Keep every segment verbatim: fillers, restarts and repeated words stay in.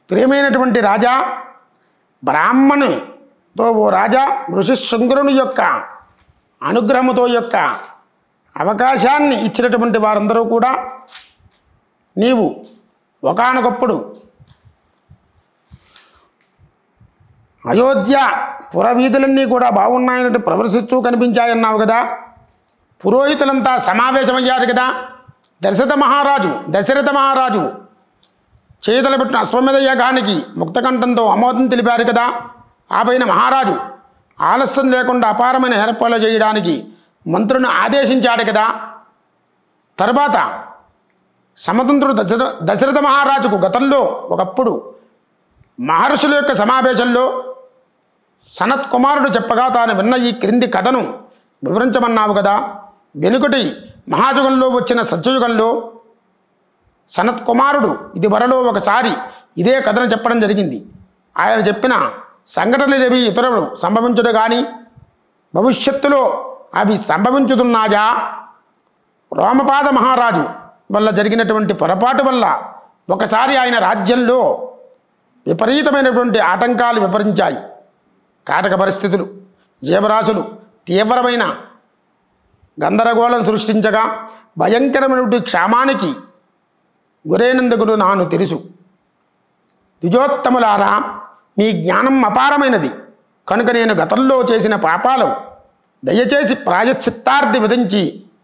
ప్రియమైనటువంటి రాజా, బ్రాహ్మణుతో ఓ రాజా ఋషిశృంగురుని యొక్క అనుగ్రహముతో యొక్క అవకాశాన్ని ఇచ్చినటువంటి వారందరూ కూడా నీవు ఒకానొకప్పుడు అయోధ్య పురవీధులన్నీ కూడా బాగున్నాయన్నట్టు ప్రదర్శిస్తూ కనిపించాయన్నావు కదా. పురోహితులంతా సమావేశమయ్యారు కదా. దశరథ మహారాజు దశరథ మహారాజు చేతులు పెట్టిన అశ్వమేధ యాగానికి ముక్తకంఠంతో ఆమోదం తెలిపారు కదా. ఆ పైన మహారాజు ఆలస్యం లేకుండా అపారమైన ఏర్పాట్లు చేయడానికి మంత్రులను ఆదేశించాడు కదా. తర్వాత సమతంత్రుడు దశరథ దశరథ మహారాజుకు గతంలో ఒకప్పుడు మహర్షుల యొక్క సమావేశంలో సనత్ కుమారుడు చెప్పగా తాను విన్న ఈ క్రింది కథను వివరించమన్నావు కదా. వెనుకటి మహాయుగంలో వచ్చిన సత్యయుగంలో సనత్ కుమారుడు ఇది వరలో ఒకసారి ఇదే కథను చెప్పడం జరిగింది. ఆయన చెప్పిన సంఘటనలేవి ఇతరులు సంభవించడు కానీ భవిష్యత్తులో అవి సంభవించుతున్నాయా? రోమపాద మహారాజు వల్ల జరిగినటువంటి పొరపాటు వల్ల ఒకసారి ఆయన రాజ్యంలో విపరీతమైనటువంటి ఆటంకాలు విపరించాయి. కాటక పరిస్థితులు, జీవరాశులు తీవ్రమైన గందరగోళం సృష్టించగా భయంకరమైనటువంటి క్షామానికి గురైనందుకు నాను తెలుసు. ద్విజోత్తములారా, మీ జ్ఞానం అపారమైనది కనుక నేను గతంలో చేసిన పాపాలు దయచేసి ప్రాయశ్చిత్తార్థి విధించి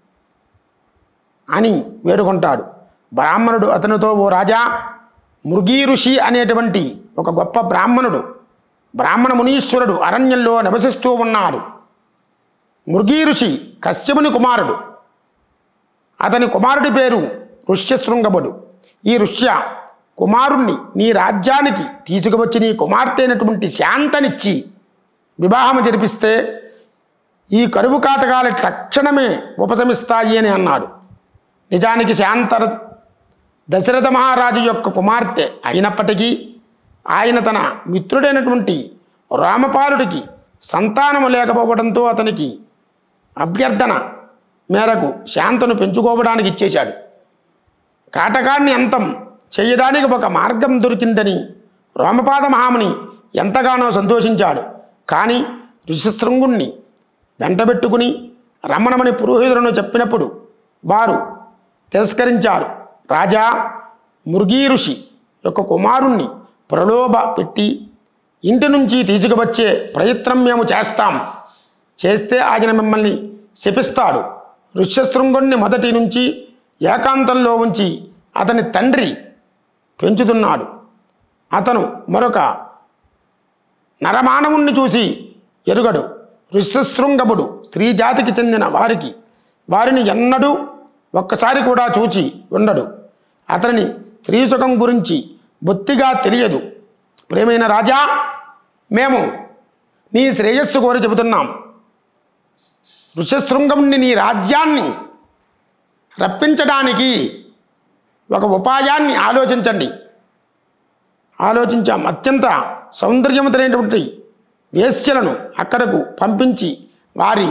అని వేడుకుంటాడు. బ్రాహ్మణుడు అతనితో, ఓ రాజా, మృగీ ఋషి అనేటువంటి ఒక గొప్ప బ్రాహ్మణుడు బ్రాహ్మణ మునీశ్వరుడు అరణ్యంలో నివసిస్తూ ఉన్నాడు. మృగీ ఋషి కశ్యపుని కుమారుడు. అతని కుమారుడి పేరు ఋష్యశృంగముడు. ఈ ఋష్య కుమారుణ్ణి నీ రాజ్యానికి తీసుకువచ్చి నీ కుమార్తె అయినటువంటి శాంతనిచ్చి వివాహం జరిపిస్తే ఈ కరువు కాటకాలు తక్షణమే ఉపశమిస్తాయి అని అన్నాడు. నిజానికి శాంత దశరథ మహారాజు యొక్క కుమార్తె అయినప్పటికీ ఆయన తన మిత్రుడైనటువంటి రామపాలుడికి సంతానము లేకపోవడంతో అతనికి అభ్యర్థన మేరకు శాంతను పెంచుకోవడానికి ఇచ్చేశాడు. కాటకాన్ని అంతం చేయడానికి ఒక మార్గం దొరికిందని రామపాద మహాముని ఎంతగానో సంతోషించాడు. కానీ ఋషిశృంగుణ్ణి వెంటబెట్టుకుని రమణమని పురోహితులను చెప్పినప్పుడు వారు తిరస్కరించారు. రాజా, మృగీ ఋషి యొక్క కుమారుణ్ణి ప్రలోభ పెట్టి ఇంటి నుంచి తీసుకువచ్చే ప్రయత్నం మేము చేస్తాం. చేస్తే ఆయన మిమ్మల్ని శపిస్తాడు. ఋష్యశృంగుణ్ణి మొదటి నుంచి ఏకాంతంలో ఉంచి అతని తండ్రి పెంచుతున్నాడు. అతను మరొక నరమానవుణ్ణి చూసి ఎరుగడు. ఋష్యశృంగముడు స్త్రీ జాతికి చెందిన వారికి వారిని ఎన్నడూ ఒక్కసారి కూడా చూచి ఉండడు. అతని స్త్రీ సుఖం గురించి బొత్తిగా తెలియదు. ప్రియమైన రాజా, మేము నీ శ్రేయస్సు కోరి చెబుతున్నాం. ఋష్యశృంగముని నీ రాజ్యాన్ని రప్పించడానికి ఒక ఉపాయాన్ని ఆలోచించండి. ఆలోచించాం. అత్యంత సౌందర్యవంతమైనటువంటి వేశ్యలను అక్కడకు పంపించి వారి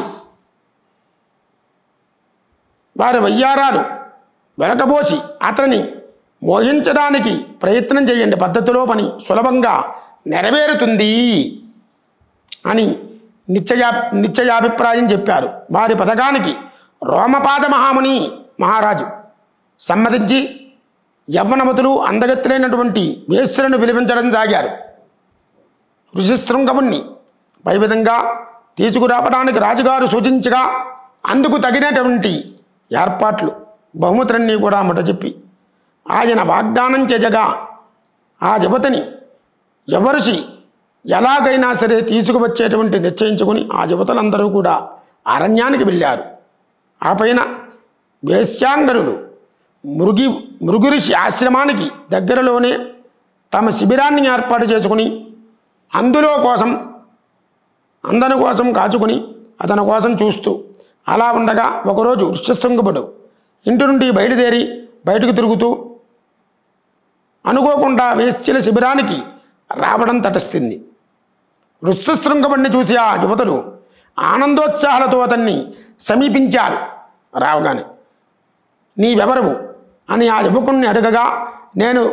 వారి వయ్యారాలు వెనకబోసి అతనిని మోహించడానికి ప్రయత్నం చేయండి. పద్ధతిలో పని సులభంగా నెరవేరుతుంది అని నిశ్చయా నిశ్చయాభిప్రాయం చెప్పారు. వారి పథకానికి రోమపాద మహాముని మహారాజు సమ్మతించి యవ్వనమతులు అందగత్తులైనటువంటి వేశ్యలను పిలిపించడం సాగారు. ఋషిశృంగముని పై విధంగా తీసుకురావడానికి రాజుగారు సూచించగా అందుకు తగినటువంటి ఏర్పాట్లు బహుమతులన్నీ కూడా ముటజెప్పి ఆయన వాగ్దానం చేయగా ఆ యువతిని ఎవరిసి ఎలాగైనా సరే తీసుకువచ్చేటువంటి నిశ్చయించుకుని ఆ యువతలందరూ కూడా అరణ్యానికి వెళ్ళారు. ఆ పైన వేశ్యాంగనుడు మృగి మృగురిషి ఆశ్రమానికి దగ్గరలోనే తమ శిబిరాన్ని ఏర్పాటు చేసుకుని అందులో కోసం అందరి కోసం కాచుకుని అతని కోసం చూస్తూ అలా ఉండగా ఒకరోజు ఋష్యశృంగుడు ఇంటి నుండి బయలుదేరి బయటకు తిరుగుతూ అనుకోకుండా వేశ్యల శిబిరానికి రావడం తటస్థింది. ఋష్యశృంగుడిని చూసి ఆ యువతులు ఆనందోత్సాహాలతో అతన్ని సమీపించారు. రావగానే నీవెవరవు అని ఆ యువకుణ్ణి అడగగా నేను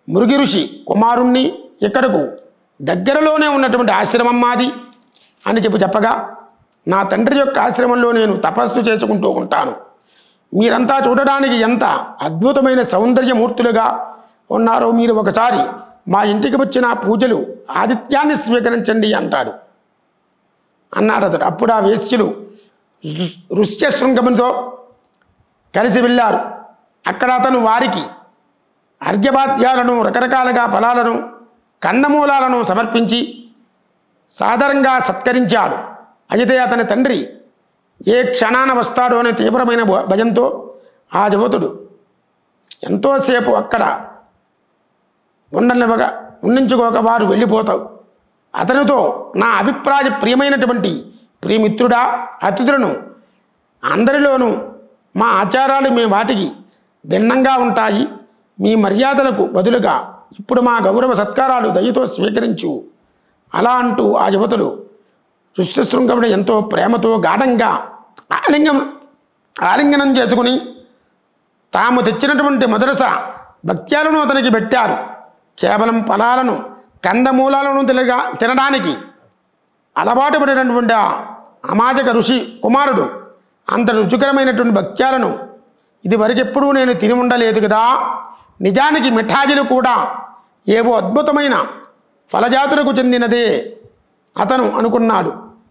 మృగి ఋషి కుమారుణ్ణి ఇక్కడకు దగ్గరలోనే ఉన్నటువంటి ఆశ్రమం మాది అని చెప్పి చెప్పగా, నా తండ్రి యొక్క ఆశ్రమంలో నేను తపస్సు చేసుకుంటూ ఉంటాను. మీరంతా చూడడానికి ఎంత అద్భుతమైన సౌందర్యమూర్తులుగా ఉన్నారో మీరు ఒకసారి మా ఇంటికి వచ్చిన పూజలు ఆతిథ్యాన్ని స్వీకరించండి అంటాడు అన్నాడు అతడు. అప్పుడు ఆ వేశ్యలు ఋష్యశృంగముతో కలిసి వెళ్ళారు. అక్కడ అతను వారికి అర్ఘ్యపాద్యాలను, రకరకాలుగా ఫలాలను, కందమూలాలను సమర్పించి సాదరంగా సత్కరించాడు. అయితే అతని తండ్రి ఏ క్షణాన వస్తాడో అనే తీవ్రమైన భయంతో ఆ యువతుడు ఎంతోసేపు అక్కడ ఉండనివ్వగా ఉండించుకోక వారు వెళ్ళిపోతావు. అతనితో నా అభిప్రాయ ప్రియమైనటువంటి ప్రియమిత్రుడా, అతిథులను అందరిలోనూ మా ఆచారాలు మీ వాటికి భిన్నంగా ఉంటాయి. మీ మర్యాదలకు బదులుగా ఇప్పుడు మా గౌరవ సత్కారాలు దయతో స్వీకరించు అలా అంటూ ఆ యువతులు ఋష్యశృంగముడు ఎంతో ప్రేమతో గాఢంగా ఆలింగం ఆలింగనం చేసుకుని తాము తెచ్చినటువంటి మొదలస భక్త్యాలను అతనికి పెట్టారు. కేవలం ఫలాలను, కందమూలాలను తినగా తినడానికి అలవాటు పడినటువంటి ఆ అమాజక ఋషి కుమారుడు అంత రుచికరమైనటువంటి భక్త్యాలను ఇది వరకెప్పుడూ నేను తిని ఉండలేదు కదా. నిజానికి మిఠాయిలు కూడా ఏవో అద్భుతమైన ఫలజాతులకు చెందినదే అతను అనుకున్నాడు.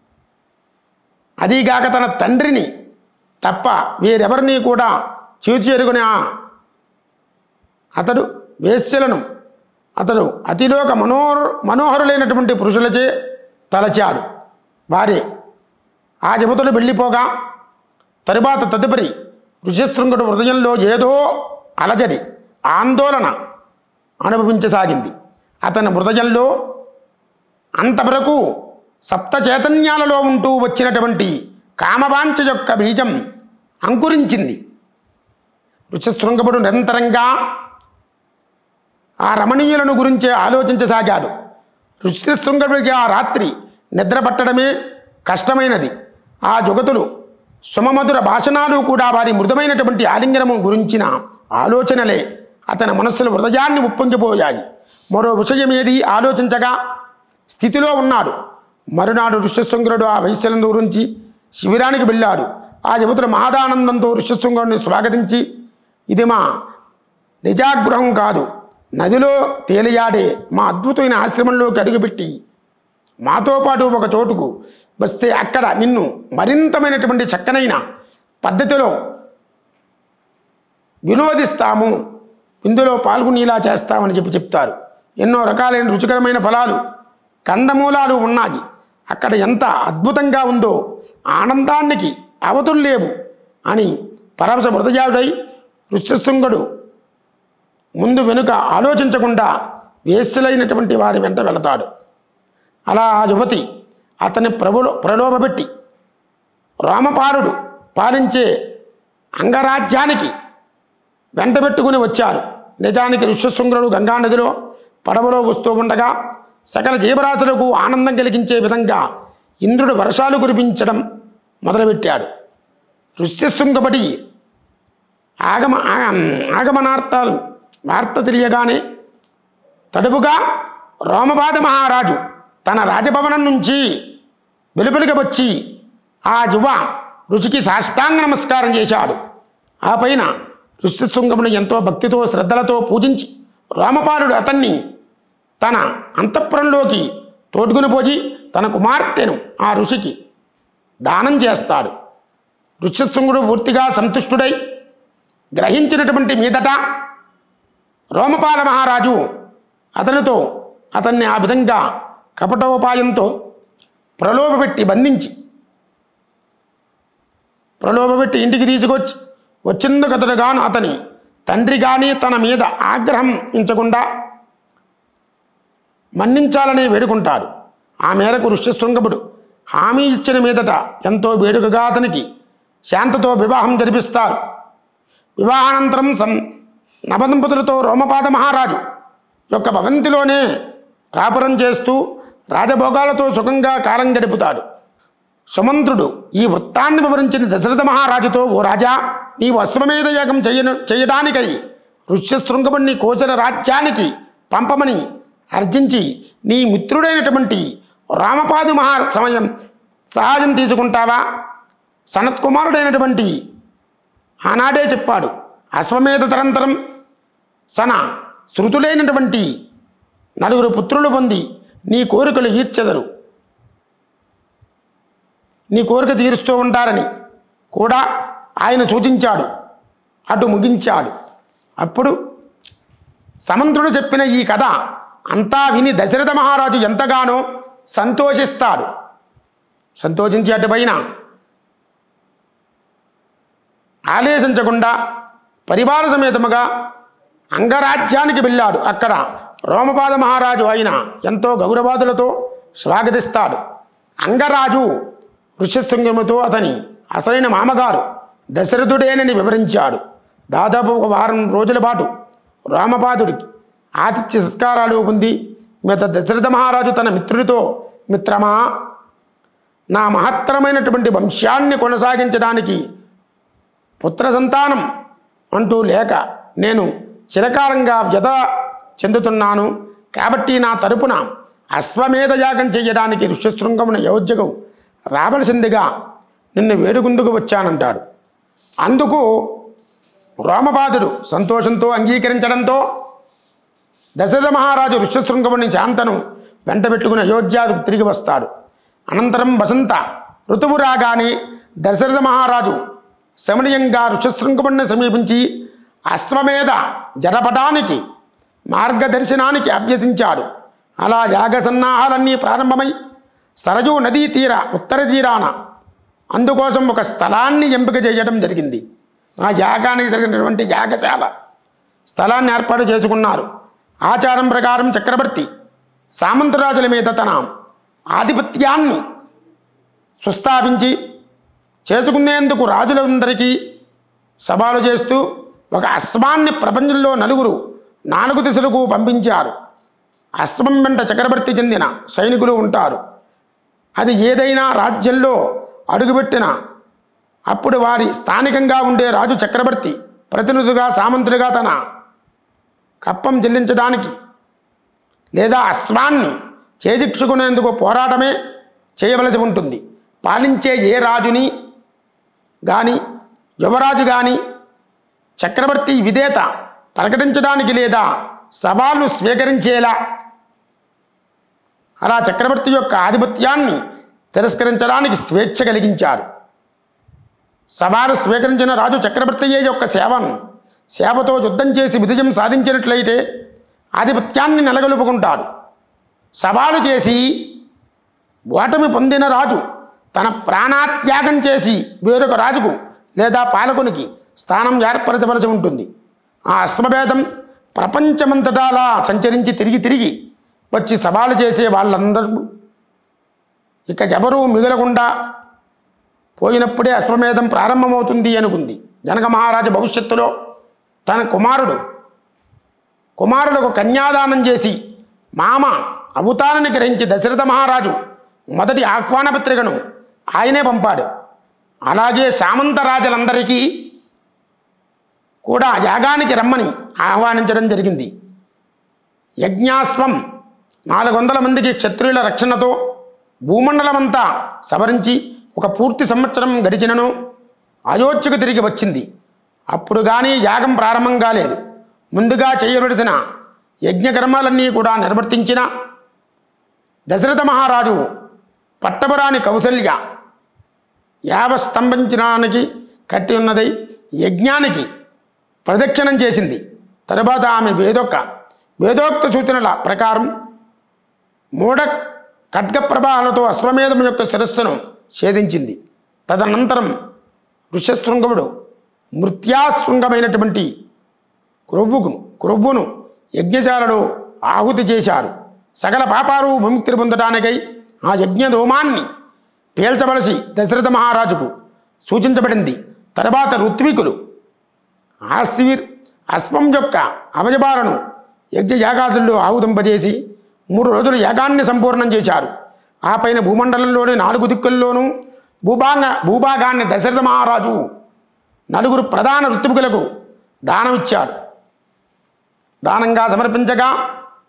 అదీగాక తన తండ్రిని తప్ప వేరెవరిని కూడా చూచెరుగున అతడు వేశ్యలను అతడు అతిలోక మనోహర మనోహరులైనటువంటి పురుషులచే తలచాడు. వారే ఆ యువతులు వెళ్ళిపోగా తరువాత తదుపరి ఋష్యశృంగుడు హృదయంలో ఏదో అలజడి, ఆందోళన అనుభవించసాగింది. అతని హృదయంలో అంతవరకు సప్త చైతన్యాలలో ఉంటూ వచ్చినటువంటి కామవాంఛ యొక్క బీజం అంకురించింది. ఋష్యశృంగుడు నిరంతరంగా ఆ రమణీయులను గురించే ఆలోచించసాగాడు. ఋష్యశృంగుడికి ఆ రాత్రి నిద్ర పట్టడమే కష్టమైనది. ఆ జగతులు సుమమధుర భాషణాలు కూడా వారి మృదుమైనటువంటి ఆలింగనము గురించిన ఆలోచనలే అతని మనస్సులో హృదయాన్ని ఉప్పొంగిపోయాయి. మరో విషయమేది ఆలోచించగా స్థితిలో ఉన్నాడు. మరునాడు ఋష్యశృంగుడు ఆ వైశ్యులను గురించి శిబిరానికి వెళ్ళాడు. ఆ యువతులు మహాదానందంతో ఋష్యశృంగుడిని స్వాగతించి, ఇది మా నిజాగృహం కాదు, నదిలో తేలియాడే మా అద్భుతమైన ఆశ్రమంలోకి అడుగుపెట్టి మాతో పాటు ఒక చోటుకు వస్తే అక్కడ నిన్ను మరింతమైనటువంటి చక్కనైన పద్ధతిలో వినోదిస్తాము, ఇందులో పాల్గొనేలా చేస్తామని చెప్పి చెప్తారు. ఎన్నో రకాలైన రుచికరమైన ఫలాలు, కందమూలాలు ఉన్నాయి. అక్కడ ఎంత అద్భుతంగా ఉందో ఆనందానికి అవతులు లేవు అని పరమశ హృదయాడై ఋష్యశృంగుడు ముందు వెనుక ఆలోచించకుండా వేశ్యలైనటువంటి వారి వెంట వెళతాడు. అలా ఆ యువతి అతని ప్రభులో ప్రలోభపెట్టి రామపాలుడు పాలించే అంగరాజ్యానికి వెంట పెట్టుకుని వచ్చారు. నిజానికి ఋష్యశృంగుడు గంగానదిలో పడవలో వస్తూ ఉండగా సకల జీవరాశులకు ఆనందం కలిగించే విధంగా ఇంద్రుడు వర్షాలు కురిపించడం మొదలుపెట్టాడు. ఋష్యశృంగపడి ఆగమ ఆగమనార్థాలు వార్త తెలియగానే తడుపుగా రోమపాద మహారాజు తన రాజభవనం నుంచి వెలుపలికి వచ్చి ఆ యువ ఋషికి సాష్టాంగ నమస్కారం చేశాడు. ఆ పైన ఋష్యశృంగమును ఎంతో భక్తితో శ్రద్ధలతో పూజించి రామపాలుడు అతన్ని తన అంతఃపురంలోకి తోడ్కొని పోయి తన కుమార్తెను ఆ ఋషికి దానం చేస్తాడు. ఋష్యశృంగుడు పూర్తిగా సంతుష్టుడై గ్రహించినటువంటి మీదట రోమపాల మహారాజు అతనితో అతన్ని ఆ విధంగా కపటోపాయంతో ప్రలోభపెట్టి బంధించి ప్రలోభపెట్టి ఇంటికి తీసుకొచ్చి వచ్చినందుకు అతడు గాను అతని తండ్రి కానీ తన మీద ఆగ్రహం ఇంచకుండా మన్నించాలని వేడుకుంటాడు. ఆ మేరకు ఋష్యశృంగుడు హామీ ఇచ్చిన మీదట ఎంతో వేడుకగా అతనికి శాంతతో వివాహం జరిపిస్తారు. వివాహానంతరం సం నవదంపతులతో రోమపాద మహారాజు యొక్క భవంతిలోనే కాపురం చేస్తూ రాజభోగాలతో సుఖంగా కాలం గడుపుతాడు. సుమంత్రుడు ఈ వృత్తాన్ని వివరించిన దశరథ మహారాజుతో, ఓ రాజా, నీవు అశ్వమేధ యాగం చేయ చేయడానికై ఋష్యశృంగుడిని కోసల రాజ్యానికి పంపమని అర్జించి నీ మిత్రుడైనటువంటి రామపాదు మహా సమయం సహాయం తీసుకుంటావా? సనత్కుమారుడైనటువంటి ఆనాడే చెప్పాడు, అశ్వమేధ తరంతరం సన శృతులైనటువంటి నలుగురు పుత్రులు పొంది నీ కోరికలు తీర్చెదరు, నీ కోరిక తీరుస్తూ ఉంటారని కూడా ఆయన సూచించాడు. అటు ముగించాడు. అప్పుడు సమంతుడు చెప్పిన ఈ కథ అంతా విని దశరథ మహారాజు ఎంతగానో సంతోషిస్తాడు. సంతోషించి అటుపైన ఆలేశించకుండా పరివార సమేతముగా అంగరాజ్యానికి వెళ్ళాడు. అక్కడ రోమపాద మహారాజు ఆయన ఎంతో గౌరవాదులతో స్వాగతిస్తాడు. అంగరాజు ఋష్యశృంగముతో అతని అసలైన మామగారు దశరథుడేనని వివరించాడు. దాదాపు ఒక వారం రోజుల పాటు రామపాదుడికి ఆతిథ్య సత్కారాలు పొంది మిగతా దశరథ మహారాజు తన మిత్రుడితో, మిత్రమా, నా మహత్తరమైనటువంటి వంశాన్ని కొనసాగించడానికి పుత్ర సంతానం అంటూ లేక నేను చిరకాలంగా వ్యధ చెందుతున్నాను. కాబట్టి నా తరపున అశ్వమేధ యాగం చేయడానికి ఋష్యశృంగమున అయోధ్యకు రావలసిందిగా నిన్ను వేడుకుందుకు వచ్చానంటాడు. అందుకు రామపాదుడు సంతోషంతో అంగీకరించడంతో దశరథ మహారాజు ఋష్యశృంగముని శాంతను వెంట పెట్టుకుని అయోధ్యకు తిరిగి వస్తాడు. అనంతరం వసంత ఋతువు రాగానే దశరథ మహారాజు శమనీయంగా ఋష్యశృంగముని సమీపించి అశ్వమేధ జరపటానికి మార్గదర్శనానికి అభ్యసించాడు. అలా యాగ సన్నాహాలన్నీ ప్రారంభమై సరయూ నదీ తీర ఉత్తర తీరాన అందుకోసం ఒక స్థలాన్ని ఎంపిక చేయడం జరిగింది. ఆ యాగానికి జరిగినటువంటి యాగశాల స్థలాన్ని ఏర్పాటు చేసుకున్నారు. ఆచారం ప్రకారం చక్రవర్తి సామంతరాజుల మీద తన ఆధిపత్యాన్ని సుస్థాపించి చేసుకునేందుకు రాజులందరికీ సవాలు చేస్తూ ఒక అశ్వాన్ని ప్రపంచంలో నలుగురు నాలుగు దిశలకు పంపించారు. అశ్వం వెంట చక్రవర్తి చెందిన సైనికులు ఉంటారు. అది ఏదైనా రాజ్యంలో అడుగుపెట్టిన అప్పుడు వారి స్థానికంగా ఉండే రాజు చక్రవర్తి ప్రతినిధులుగా సామంతులుగా తన కప్పం చెల్లించడానికి లేదా అశ్వాన్ని చేజిక్చుకునేందుకు పోరాటమే చేయవలసి ఉంటుంది. పాలించే ఏ రాజుని కానీ యువరాజు కానీ చక్రవర్తి విధేయత ప్రకటించడానికి లేదా సవాలు స్వీకరించేలా అలా చక్రవర్తి యొక్క ఆధిపత్యాన్ని తిరస్కరించడానికి స్వేచ్ఛ కలిగించారు. సవాలు స్వీకరించిన రాజు చక్రవర్తియే యొక్క సేవను సేవతో యుద్ధం చేసి విజయం సాధించినట్లయితే ఆధిపత్యాన్ని నెలగొల్పుకుంటాడు. సవాలు చేసి ఓటమి పొందిన రాజు తన ప్రాణాత్యాగం చేసి వేరొక రాజుకు లేదా పాలకునికి స్థానం ఏర్పరచవలసి ఉంటుంది. ఆ అశ్వమేధం ప్రపంచమంతటా అలా సంచరించి తిరిగి తిరిగి వచ్చి సవాలు చేసే వాళ్ళందరూ ఇక ఎవరూ మిగలకుండా పోయినప్పుడే అశ్వమేధం ప్రారంభమవుతుంది అనుకుంది. జనక మహారాజు భవిష్యత్తులో తన కుమారుడు కుమారులకు కన్యాదానం చేసి మామ అవుతానని గ్రహించి దశరథ మహారాజు మొదటి ఆహ్వాన పత్రికను ఆయనే పంపాడు. అలాగే సామంత రాజులందరికీ కూడా యాగానికి రమ్మని ఆహ్వానించడం జరిగింది. యజ్ఞాశ్వం నాలుగు వందల మందికి క్షత్రియుల రక్షణతో భూమండలమంతా సవరించి ఒక పూర్తి సంవత్సరం గడిచినను అయోధ్యకు తిరిగి వచ్చింది. అప్పుడు కానీ యాగం ప్రారంభం కాలేదు. ముందుగా చేయబడిన యజ్ఞకర్మాలన్నీ కూడా నిర్వర్తించిన దశరథ మహారాజు పట్టపురాణి కౌసల్య యావ స్తంభించడానికి కట్టి ఉన్నదై యజ్ఞానికి ప్రదక్షిణం చేసింది. తరువాత ఆమె వేదోక్త వేదోక్త సూచనల ప్రకారం మూఢ ఖడ్గ ప్రభావాలతో అశ్వమేధం యొక్క శిరస్సును ఛేదించింది. తదనంతరం ఋష్యశృంగముడు మృత్యాశృంగమైనటువంటి క్రొవ్వుకు క్రొవ్వును యజ్ఞశాలలో ఆహుతి చేశారు. సకల పాపాలు విముక్తి పొందడానికై ఆ యజ్ఞధూమాన్ని పేల్చవలసి దశరథ మహారాజుకు సూచించబడింది. తర్వాత ఋత్వికులు ఆశీర్ అశ్వం యొక్క అవయవాలను యజ్ఞయాగాదుల్లో ఆహుతింపజేసి మూడు రోజులు యాగాన్ని సంపూర్ణం చేశారు. ఆ పైన భూమండలంలోని నాలుగు దిక్కుల్లోనూ భూభాగ భూభాగాన్ని దశరథ మహారాజు నలుగురు ప్రధాన ఋత్వికులకు దానమిచ్చాడు. దానంగా సమర్పించగా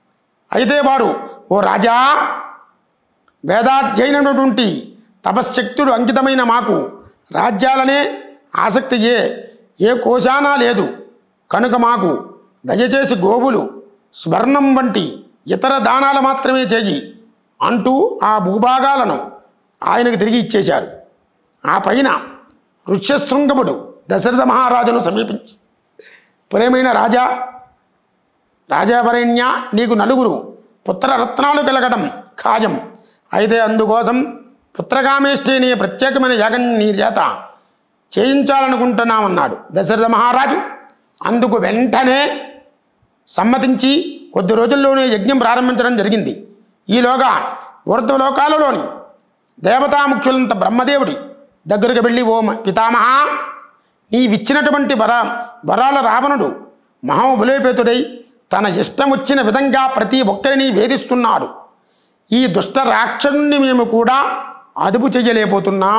అయితే వారు, ఓ రాజా, వేదాధ్యయనటువంటి తపశ్శక్తుడు అంకితమైన మాకు రాజ్యాలనే ఆసక్తి ఏ ఏ కోశానా లేదు కనుక మాకు దయచేసి గోవులు, స్వర్ణం వంటి ఇతర దానాలు మాత్రమే చేయి అంటూ ఆ భూభాగాలను ఆయనకు తిరిగి ఇచ్చేశారు. ఆ పైన ఋష్యశృంగముడు దశరథ మహారాజును సమీపించి, ప్రేమైన రాజా, రాజావరేణ్య, నీకు నలుగురు పుత్రరత్నాలు కలగడం ఖాయం. అయితే అందుకోసం పుత్రకామేష్టి నీ ప్రత్యేకమైన యాగం నీ చేత చేయించాలనుకుంటున్నామన్నాడు దశరథ మహారాజు. అందుకు వెంటనే సమ్మతించి కొద్ది రోజుల్లోనే యజ్ఞం ప్రారంభించడం జరిగింది. ఈలోగా ఊర్ధ్వలోకాలలోని దేవతాముఖ్యులంత బ్రహ్మదేవుడి దగ్గరకు వెళ్ళి, ఓ పితామహ, నీవిచ్చినటువంటి వర వరాల రావణుడు మహాబలోపేతుడై తన ఇష్టం వచ్చిన విధంగా ప్రతి ఒక్కరిని వేధిస్తున్నాడు. ఈ దుష్ట రాక్షసుని మేము కూడా అదుపు చెయ్యలేకపోతున్నాం.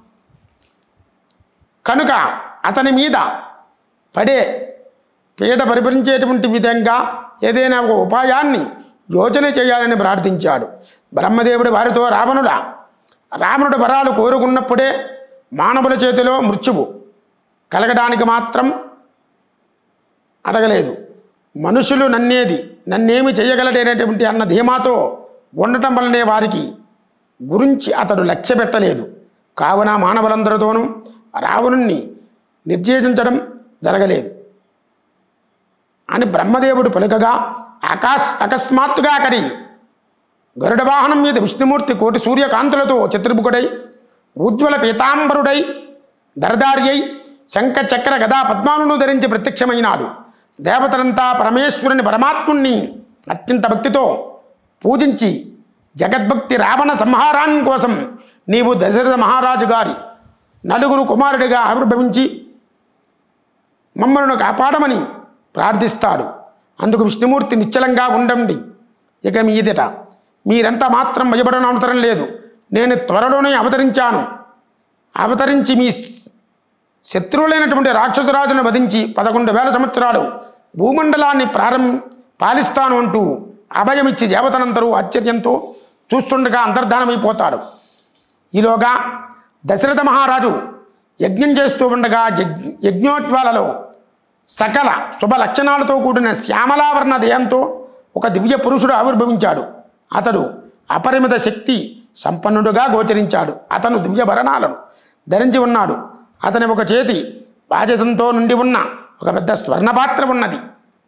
కనుక అతని మీద పడే పీడ పరిపరించేటువంటి విధంగా ఏదైనా ఒక ఉపాయాన్ని యోచన చేయాలని ప్రార్థించాడు. బ్రహ్మదేవుడి వారితో, రావణుడా, రావణుడి వరాలు కోరుకున్నప్పుడే మానవుల చేతిలో మృత్యువు కలగడానికి మాత్రం అడగలేదు. మనుషులు నన్నేది నన్నేమి చేయగలడనేటువంటి అన్న ధీమాతో ఉండటం వల్లనే వారికి గురించి అతడు లక్ష్య పెట్టలేదు. కావున మానవులందరితోనూ రావణుణ్ణి నిర్దేశించడం జరగలేదు అని బ్రహ్మదేవుడు పలుకగా, ఆకాశ్ అకస్మాత్తుగా అక్కడి గరుడ వాహనం మీద విష్ణుమూర్తి కోటి సూర్యకాంతులతో చతుర్ముఖుడై, ఉజ్వల పీతాంబరుడై, దరదార్యై, శంఖ చక్ర గదా పద్మాలను ధరించి ప్రత్యక్షమైనాడు. దేవతలంతా పరమేశ్వరుని పరమాత్ముణ్ణి అత్యంత భక్తితో పూజించి, జగద్భక్తి రావణ సంహారాన్ని కోసం నీవు దశరథ మహారాజు గారి నలుగురు కుమారుడిగా ఆవిర్భవించి మమ్మలను కాపాడమని ప్రార్థిస్తాడు. అందుకు విష్ణుమూర్తి నిశ్చలంగా ఉండండి, ఇక మీదట మీరంతా మాత్రం భయపడని అవసరం లేదు. నేను త్వరలోనే అవతరించాను. అవతరించి మీ శత్రువులైనటువంటి రాక్షసరాజును వధించి పదకొండు వేల సంవత్సరాలు భూమండలాన్ని ప్రారంభ పాలిస్తాను అంటూ అభయమిచ్చి దేవతలందరూ ఆశ్చర్యంతో చూస్తుండగా అంతర్ధానమైపోతాడు. ఈలోగా దశరథ మహారాజు యజ్ఞం చేస్తూ ఉండగా యజ్ఞోజ్వాలలో సకల శుభ లక్షణాలతో కూడిన శ్యామలావర్ణ దేహంతో ఒక దివ్య పురుషుడు ఆవిర్భవించాడు. అతడు అపరిమిత శక్తి సంపన్నుడుగా గోచరించాడు. అతను దివ్య భరణాలను ధరించి ఉన్నాడు. అతని ఒక చేతి బాధ్యతంతో నుండి ఉన్న ఒక పెద్ద స్వర్ణపాత్ర ఉన్నది.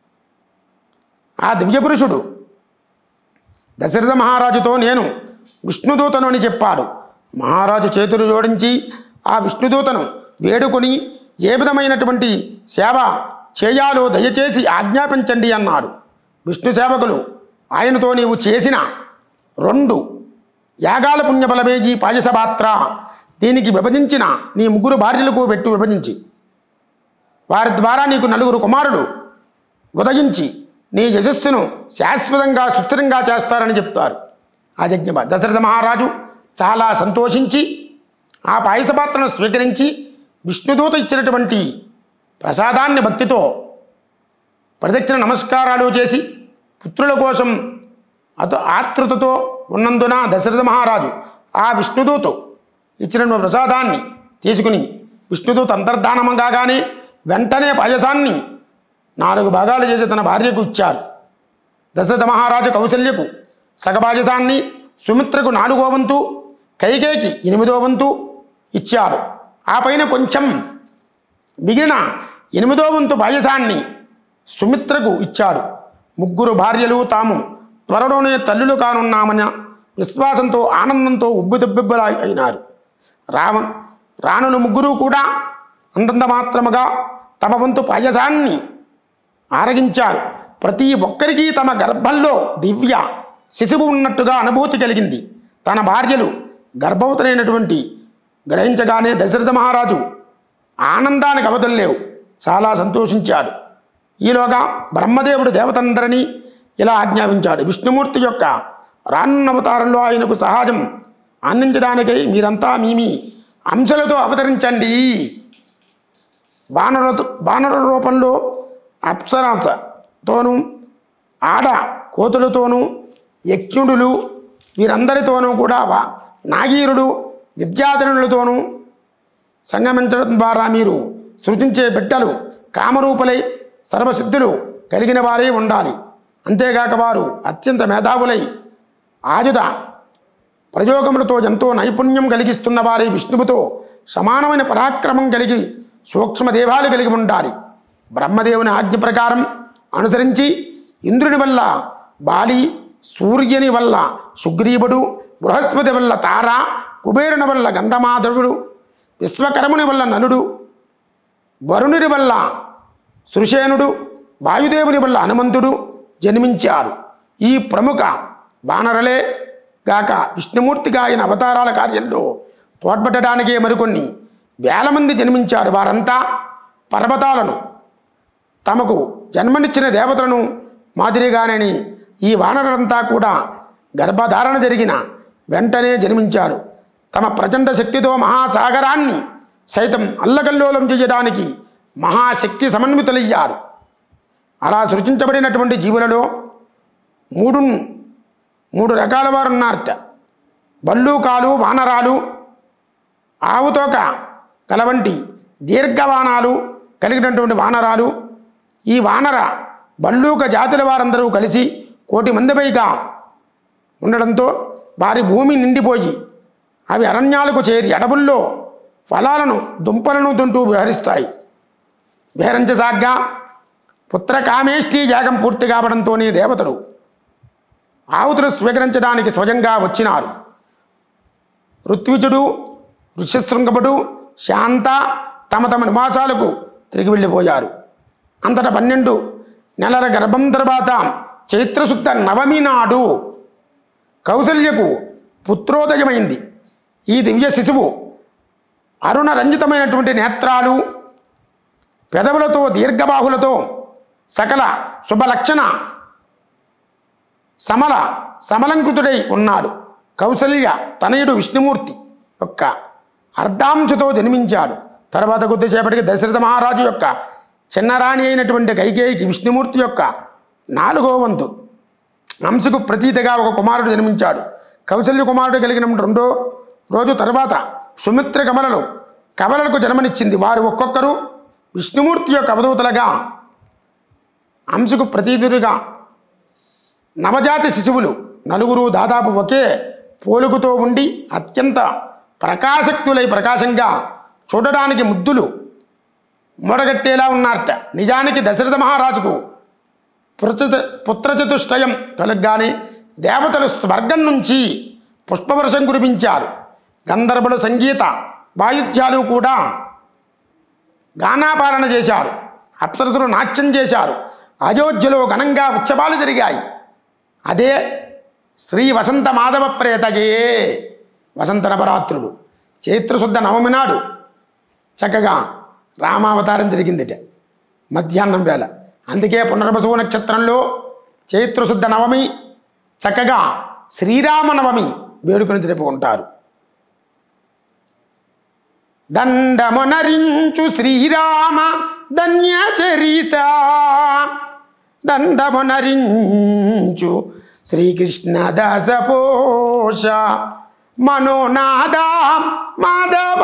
ఆ దివ్య పురుషుడు దశరథ మహారాజుతో, నేను విష్ణుదూతను అని చెప్పాడు. మహారాజు చేతులు జోడించి ఆ విష్ణుదూతను వేడుకొని ఏ విధమైనటువంటి సేవ చేయాలో దయచేసి ఆజ్ఞాపించండి అన్నాడు. విష్ణు సేవకులు ఆయనతో, నీవు చేసిన రెండు యాగాల పుణ్యబలమే ఈ పాయస పాత్ర, దీనికి విభజించిన నీ ముగ్గురు భార్యలకు పెట్టు విభజించి వారి ద్వారా నీకు నలుగురు కుమారులు ఉదయించి నీ యశస్సును శాశ్వతంగా సుస్థిరంగా చేస్తారని చెప్తారు. ఆ యజ్ఞ దశరథ మహారాజు చాలా సంతోషించి ఆ పాయస పాత్రను స్వీకరించి విష్ణుదూత ఇచ్చినటువంటి ప్రసాదాన్ని భక్తితో ప్రదక్షిణ నమస్కారాలు చేసి పుత్రుల కోసం అత ఆతృతతో ఉన్నందున దశరథ మహారాజు ఆ విష్ణుదూత ఇచ్చిన ప్రసాదాన్ని తీసుకుని విష్ణుదూత అంతర్ధానం కాగానే వెంటనే పాయసాన్ని నాలుగు భాగాలు చేసి తన భార్యకు ఇచ్చారు. దశరథ మహారాజు కౌశల్యకు సగపాయసాన్ని, సుమిత్రకు నాలుగో వంతు, కైకేయికి ఎనిమిదో వంతు ఇచ్చాడు. ఆ పైన కొంచెం మిగిలిన ఎనిమిదో వంతు పాయసాన్ని సుమిత్రకు ఇచ్చాడు. ముగ్గురు భార్యలు తాము త్వరలోనే తల్లులు కానున్నామన్న విశ్వాసంతో ఆనందంతో ఉబ్బితుబ్బిబ్బలా అయినారు. రావ రాణులు ముగ్గురు కూడా అంతంత మాత్రముగా తమ వంతు పాయసాన్ని ఆరగించారు. ప్రతి ఒక్కరికి తమ గర్భంలో దివ్య శిశువు ఉన్నట్టుగా అనుభూతి కలిగింది. తన భార్యలు గర్భవతులైనటువంటి గ్రహించగానే దశరథ మహారాజు ఆనందానికి అవధుల్లేవు, చాలా సంతోషించాడు. ఈలోగా బ్రహ్మదేవుడు దేవతందరినీ ఇలా ఆజ్ఞాపించాడు. విష్ణుమూర్తి యొక్క రాన్నవతారంలో ఆయనకు సహాయం అందించడానికై మీరంతా మీ మీ అంశలతో అవతరించండి. వానర వానర రూపంలో అప్సరాంశతోనూ ఆడ కోతులతోనూ యజ్ఞుడులు వీరందరితోనూ కూడా నాగీరుడు విద్యాధనులతోనూ సంగమించడం ద్వారా మీరు సృజించే బిడ్డలు కామరూపులై సర్వసిద్ధులు కలిగిన వారే ఉండాలి. అంతేగాక వారు అత్యంత మేధావులై ఆయుధ ప్రయోగములతో ఎంతో నైపుణ్యం కలిగిస్తున్న వారే విష్ణువుతో సమానమైన పరాక్రమం కలిగి సూక్ష్మదేవాలు కలిగి ఉండాలి. బ్రహ్మదేవుని ఆజ్ఞ ప్రకారం అనుసరించి ఇంద్రుని వల్ల బాలి, సూర్యుని వల్ల సుగ్రీవుడు, బృహస్పతి వల్ల తార, కుబేరుని వల్ల గంధమాధవుడు, విశ్వకర్ముని వల్ల నలుడు, వరుణుని వల్ల శృసేనుడు, వాయుదేవుని వల్ల హనుమంతుడు జన్మించారు. ఈ ప్రముఖ వానరులే గాక విష్ణుమూర్తిగా ఆయన అవతారాల కార్యంలో తోడ్పడడానికే మరికొన్ని వేల మంది జన్మించారు. వారంతా పర్వతాలను తమకు జన్మనిచ్చిన దేవతలను మాదిరిగానని ఈ వానరులంతా కూడా గర్భధారణ జరిగిన వెంటనే జన్మించారు. తమ ప్రచండ శక్తితో మహాసాగరాన్ని సైతం అల్లకల్లోలం చేయడానికి మహాశక్తి సమన్వితులయ్యారు. అలా సృష్టించబడినటువంటి జీవులలో మూడు మూడు రకాల వారు ఉన్నారట. బల్లూకాలు, వానరాలు, ఆవుతోక గలవంటి దీర్ఘవానాలు కలిగినటువంటి వానరాలు. ఈ వానర బల్లూక జాతుల వారందరూ కలిసి కోటి మంది పైగా ఉండడంతో వారి భూమి నిండిపోయి అవి అరణ్యాలకు చేరి అడవుల్లో ఫలాలను దుంపలను తింటూ విహరిస్తాయి. విహరించసాగ్గా పుత్రకామేష్టి యాగం పూర్తి కావడంతోనే దేవతలు ఆహుతులు స్వీకరించడానికి స్వయంగా వచ్చినారు. ఋత్విజుడు, ఋష్యశృంగపుడు, శాంత తమ తమ నివాసాలకు తిరిగి వెళ్ళిపోయారు. అంతటా పన్నెండు నెలల గర్భం తర్వాత చైత్రశుద్ధ నవమి నాడు కౌసల్యకు పుత్రోదయమైంది. ఈ దివ్య శిశువు అరుణ రంజితమైనటువంటి నేత్రాలు, పెదవులతో దీర్ఘబాహులతో సకల శుభలక్షణ సమల సమలంకృతుడై ఉన్నాడు. కౌసల్య తనయుడు విష్ణుమూర్తి యొక్క అర్ధాంశతో జన్మించాడు. తర్వాత కొద్దిసేపటికి దశరథ మహారాజు యొక్క చిన్నరాణి అయినటువంటి కైకేయికి విష్ణుమూర్తి యొక్క నాలుగో వంతు అంశకు ప్రతీతగా ఒక కుమారుడు జన్మించాడు. కౌసల్య కుమారుడు కలిగిన రెండో రోజు తర్వాత సుమిత్ర కమలలు కమలలకు జన్మనిచ్చింది. వారు ఒక్కొక్కరు విష్ణుమూర్తి యొక్క అవధూతలుగా అంశకు ప్రతీతులుగా నవజాతి శిశువులు నలుగురు దాదాపు ఒకే పోలుకుతో ఉండి అత్యంత ప్రకాశక్తులై ప్రకాశంగా చూడడానికి ముద్దులు మొడగట్టేలా ఉన్నారట. నిజానికి దశరథ మహారాజుకు పుత్ర పుత్రచతుష్టయం కలగ్గానే దేవతలు స్వర్గం నుంచి పుష్పవర్షం కురిపించారు. గంధర్వుల సంగీత వాయిద్యాలు కూడా గానాపాలన చేశారు. అప్సరసులు నాట్యం చేశారు. అయోధ్యలో ఘనంగా ఉత్సవాలు జరిగాయి. అదే శ్రీ వసంత మాధవ ప్రేతయే వసంత నవరాత్రులు చైత్రశుద్ధ నవమి నాడు చక్కగా రామావతారం జరిగిందిట మధ్యాహ్నం వేళ. అందుకే పునర్వసు నక్షత్రంలో చైత్రశుద్ధ నవమి చక్కగా శ్రీరామనవమి వేడుకను జరుపుకుంటారు. దండమునరించు శ్రీరామ ధన్యచరిత, దండమునరించు శ్రీకృష్ణ దాసపోష, మనోనాద మాధవ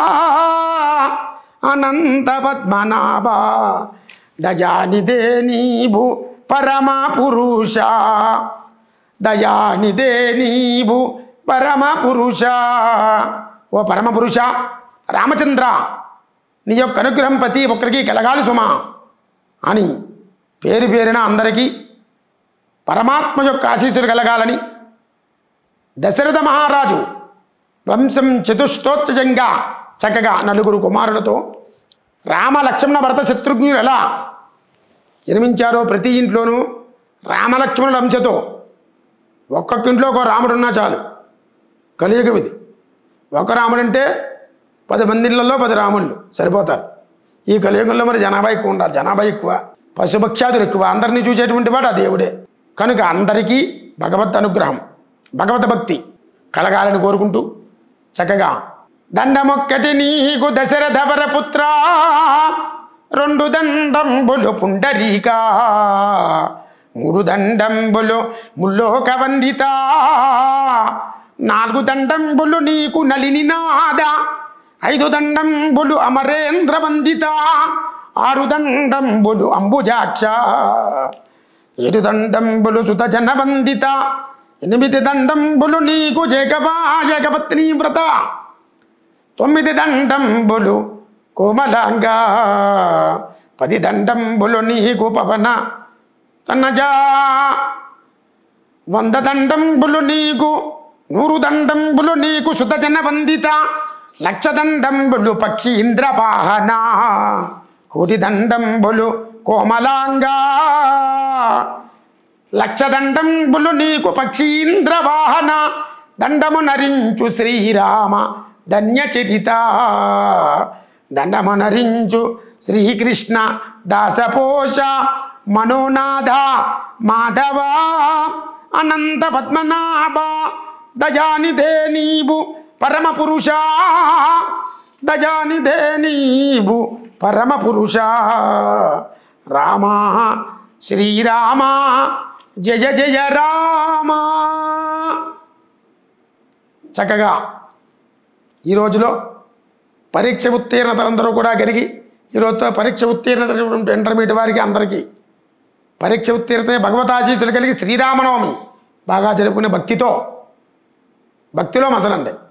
అనంత పద్మనాభ, దయానిదే నీవు పరమ పురుష, దయానిదే నీవు పరమ పురుష. ఓ పరమ పురుష రామచంద్ర, నీ యొక్క అనుగ్రహం ప్రతి ఒక్కరికి కలగాలి సుమా అని పేరు పేరున అందరికీ పరమాత్మ యొక్క ఆశీస్సులు కలగాలని దశరథ మహారాజు వంశం చతుష్టోత్తజంగా చక్కగా నలుగురు కుమారులతో రామ లక్ష్మణ భరత శత్రుఘ్నులు ఎలా జన్మించారో ప్రతి ఇంట్లోనూ రామలక్ష్మణుల అంశతో ఒక్కొక్క ఇంట్లో ఒక రాముడున్నా చాలు. కలియుగం ఇది. ఒక రాముడంటే పది మంది ఇళ్లలో పది రాముళ్ళు సరిపోతారు. ఈ కలియుగంలో మరి జనాభా ఎక్కువ ఉండాలి. జనాభా ఎక్కువ, పశుపక్షాదులు ఎక్కువ. అందరినీ చూసేటువంటి వాడు ఆ దేవుడే. కనుక అందరికీ భగవత్ అనుగ్రహం, భగవత భక్తి కలగాలని కోరుకుంటూ చక్కగా దండమొక్కటి నీకు దశరథ వరపుత్ర, రెండు దండంబులు పుండరీకా, మూడు దండంబులు ముల్లోక వందిత, నాలుగు దండంబులు నీకు నలిని నాద, ఐదు దండంబులు అమరేంద్ర వందిత, ఆరు దండంబులు అంబుజాక్ష, ఏడు దండంబులు సుత జన వందిత, ఎనిమిది దండంబులు నీకు జగవా జగపత్ని వ్రత, తొమ్మిది దండంబులు కోమలాంగా, పది దండంబులు నీకు పవన తన్నజా, వంద దండంబులు నీకు నూరు దండంబులు నీకు సుతజన వందిత, లక్ష దండంబులు పక్షి ఇంద్రవాహన, కోటి దండంబులు కోమలాంగా, లక్ష దండంబులు నీకు పక్షి ఇంద్రవాహన, దండము నరించు శ్రీరామ ధన్యచరిత, దండము నరించు శ్రీకృష్ణ దాసపోష మనోనాథ మాధవ అనంత పద్మనాభ, దజానిధే నీవు పరమ పురుష, దజానిధే నీవు పరమ పురుష, రామ శ్రీరామ జయ జయ రామ. చక్కగా ఈ రోజులో పరీక్ష ఉత్తీర్ణతలందరూ కూడా కలిగి ఈరోజుతో పరీక్ష ఉత్తీర్ణత ఇంటర్మీడియట్ వారికి అందరికీ పరీక్ష ఉత్తీర్ణత భగవతాశీస్సులు కలిగి శ్రీరామనవమి బాగా జరుపుకునే భక్తితో భక్తిలో మసలండి.